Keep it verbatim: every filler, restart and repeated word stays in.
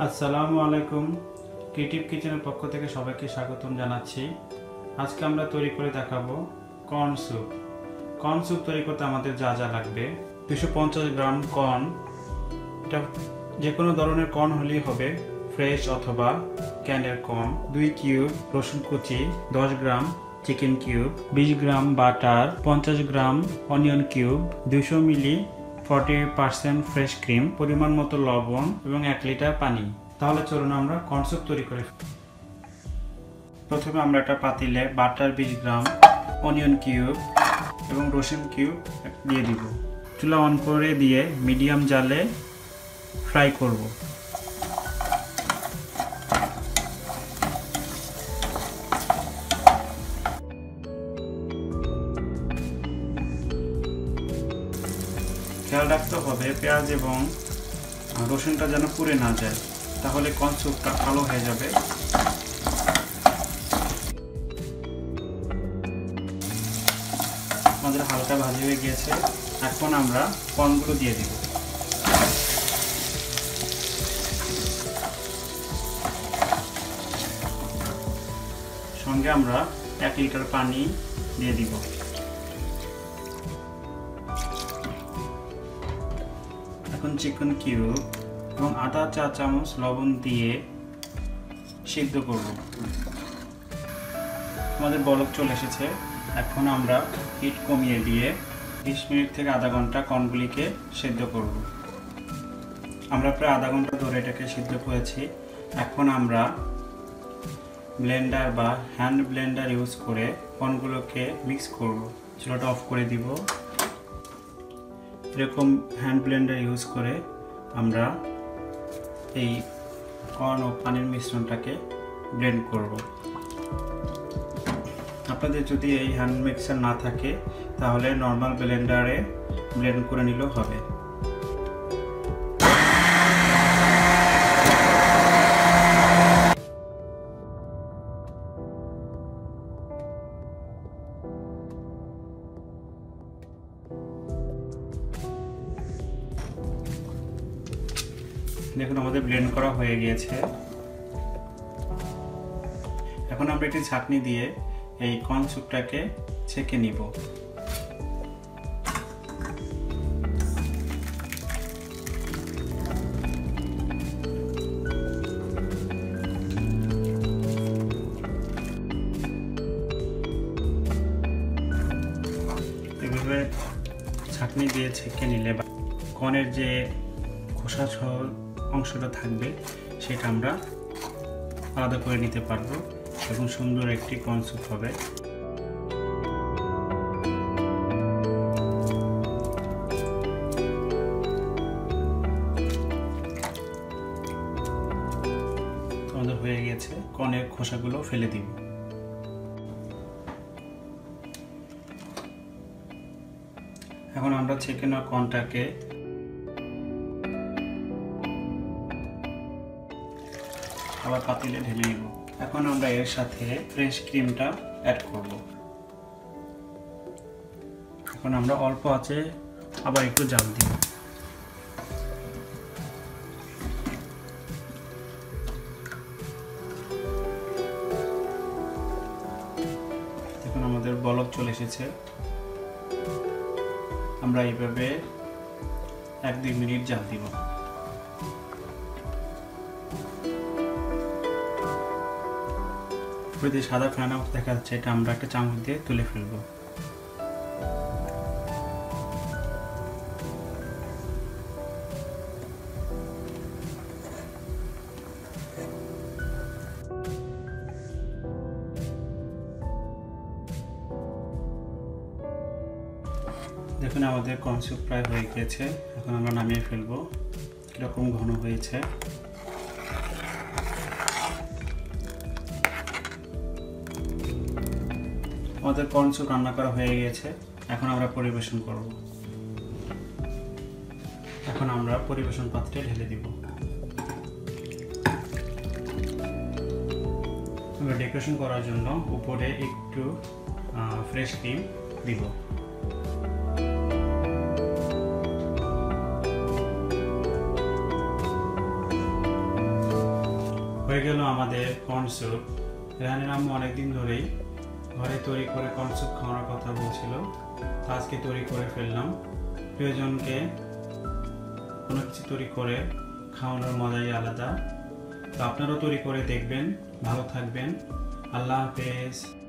আসসালামু আলাইকুম। ক্রিয়েটিভ কিচেনের পক্ষ থেকে সবাইকে স্বাগতম জানাচ্ছি। আজকে আমরা তৈরি করে দেখাবো কর্ন স্যুপ। কর্ন স্যুপ তৈরি করতে আমাদের যা যা লাগবে: দুশো পঞ্চাশ গ্রাম কর্ন, এটা যে কোনো ধরনের কর্ন হলেই হবে, ফ্রেশ অথবা ক্যান্ডের কর্ন। দুই কিউব রসুন কুচি, দশ গ্রাম চিকেন কিউব, বিশ গ্রাম বাটার, পঞ্চাশ গ্রাম অনিয়ন কিউব, দুশো milli forty percent fresh cream, পরিমাণ মতো লবণ এবং এক লিটার পানি। তাহলে চলুন আমরা কর্ন স্যুপ তৈরি করি। প্রথমে আমরা একটা পাতিলে বাটার বিশ গ্রাম, অনিয়ন কিউব এবং রসুন কিউব দিয়ে দিব। চুলা অন করে দিয়ে মিডিয়াম জালে ফ্রাই করব। খেয়াল রাখতে হবে পেঁয়াজ এবং রসুনটা যেন পুড়ে না যায়, তাহলে কর্ন স্যুপটা কালো হয়ে যাবে। আমাদের হালকা ভাজি হয়ে গিয়েছে, এখন আমরা কর্নগুলো দিয়ে দিব। সঙ্গে আমরা এক লিটার পানি দিয়ে দিব। এখন চিকেন কিউব এবং আধা চা চামচ লবণ দিয়ে সিদ্ধ করব। আমাদের বলক চলে এসেছে, এখন আমরা হিট কমিয়ে দিয়ে বিশ মিনিট থেকে আধা ঘন্টা কর্নগুলিকে সিদ্ধ করব। আমরা প্রায় আধা ঘন্টা ধরে এটাকে সিদ্ধ করেছি। এখন আমরা ব্লেন্ডার বা হ্যান্ড ব্লেন্ডার ইউজ করে কর্নগুলোকে মিক্স করব। চুলাটা অফ করে দিব। এরকম হ্যান্ড ব্লেন্ডার ইউজ করে আমরা এই কর্ন ও পানির মিশ্রণটাকে ব্লেন্ড করব। আপনাদের যদি এই হ্যান্ড মিক্সার না থাকে তাহলে নর্মাল ব্লেন্ডারে ব্লেন্ড করে নিলেও হবে। দেখুন আমাদের ব্লেন্ড করা হয়ে গিয়েছে। এখন আমরা একটি ছাঁকনি দিয়ে এই কর্ন স্যুপটাকে ছেঁকে নিব। এভাবে ছাঁকনি দিয়ে ছেঁকে নিলে কর্নের যে খোসা সহ অংশটা থাকবে সেটা আমরা আলাদা করে নিতে পারবো এবং সুন্দর একটি কর্ন স্যুপ হবে। আমাদের হয়ে গেছে, কর্নের খোসাগুলো ফেলে দিব। এখন আমরা ছেঁকে নেওয়া কর্নটাকে আবার পাতিলে ঢেলে নিব। এখন আমরা এর সাথে ফ্রেশ ক্রিমটা অ্যাড করব। এখন আমরা অল্প আঁচে আবার একটু জাল দিব। এখন আমাদের বলক চলে এসেছে। আমরা এইভাবে এক দুই মিনিট জাল দিব। উপরে সাদা ফেনা দেখা যাচ্ছে, এটা আমরা একটা চামচ দিয়ে তুলে ফেলব। দেখুন আমাদের কর্ন স্যুপ প্রায় হয়ে গিয়েছে। এখন আমরা নামিয়ে ফেলবো। কিরকম ঘন হয়েছে। আমাদের কর্ন স্যুপ রান্না করা হয়ে গেছে, এখন আমরা পরিবেশন করব। এখন আমরা পরিবেশন পাত্রে ঢেলে দিব। আমরা ডেকোরেশন করার জন্য উপরে একটু ফ্রেশ ক্রিম দিব। হয়ে গেল আমাদের কর্ন স্যুপ। রেহানের আম্মু অনেকদিন ধরেই ঘরে তৈরি করে কর্ন স্যুপ খাওয়ার কথা বলছিল, তা আজকে তৈরি করে ফেললাম। প্রিয়জনকে কোনো কিছু তৈরি করে খাওয়ানোর মজাই আলাদা। তো আপনারাও তৈরি করে দেখবেন। ভালো থাকবেন। আল্লাহ হাফেজ।